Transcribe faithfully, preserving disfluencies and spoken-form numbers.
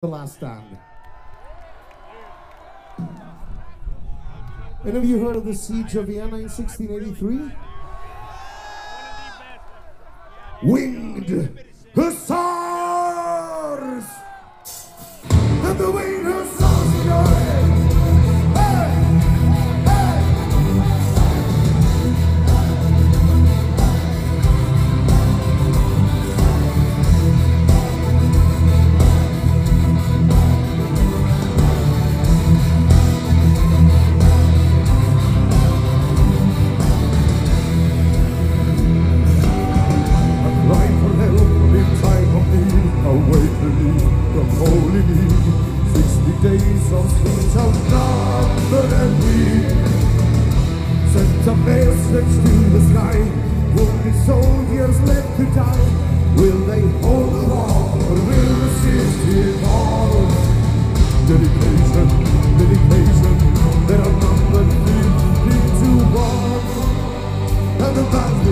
The Last Stand. Any of you heard of the Siege of Vienna in sixteen eighty-three? Winged Hussars! And the winged Hussars in your head! Hey! Hey! Awakening from holy need, sixty days of sweet of number and weak. Sent a message to the sky, wounded soldiers left to die. Will they hold the wall or will resist it all? Dedication, dedication, they are numbered fifty to one. And the battle